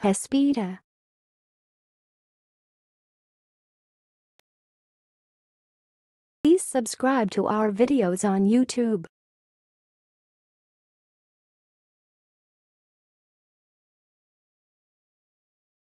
hospita. Please subscribe to our videos on YouTube.